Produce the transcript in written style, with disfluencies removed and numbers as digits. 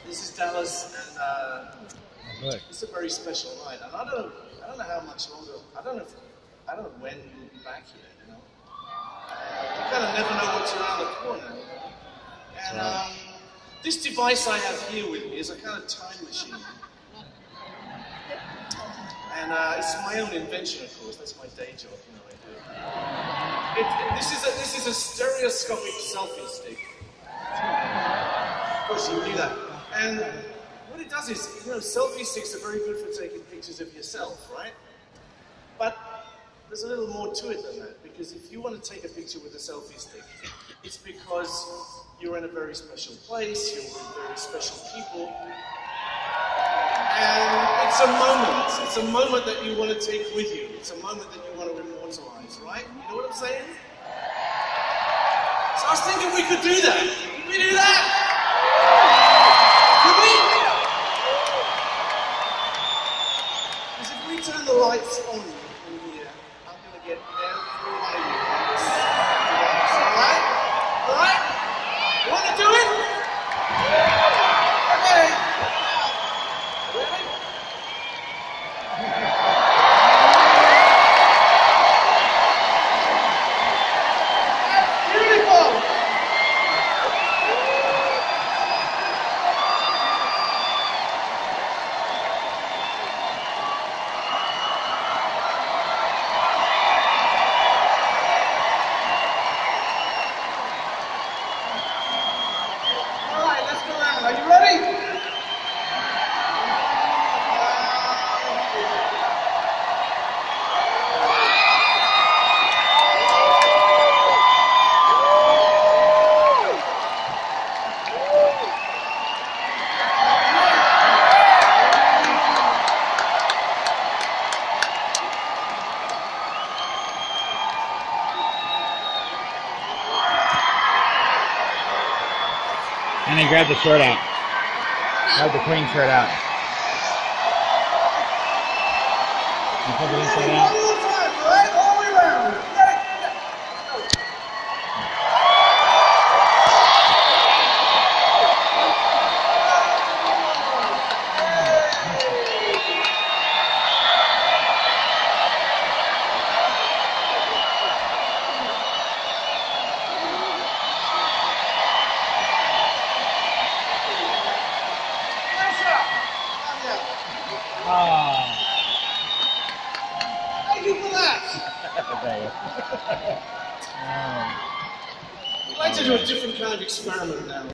This is Dallas, and it's a very special night. And I don't know how much longer. I don't know when you'll be back here. You know, you kind of never know what's around the corner. You know? And this device I have here with me is a kind of time machine. And it's my own invention, of course. That's my day job, you know. I do. This is a stereoscopic selfie stick. Of course, you knew that. And what it does is, you know, selfie sticks are very good for taking pictures of yourself, right? But there's a little more to it than that, because if you want to take a picture with a selfie stick, it's because you're in a very special place, you're with very special people, and it's a moment that you want to take with you, it's a moment that you want to immortalize, right? You know what I'm saying? So I was thinking we could do that. Can we do that? Could we? Because if we turn the lights on in here, I'm going to get every one of you on this device. Alright? Alright? You want to do it? Okay. Ready? Beautiful! Alright, let's go around. Are you ready? And then grab the shirt out. Grab the clean shirt out. You put it inside out. One more time, alright? All the way around. Get it? Thank you for that. I'd like to do a different kind of experiment now.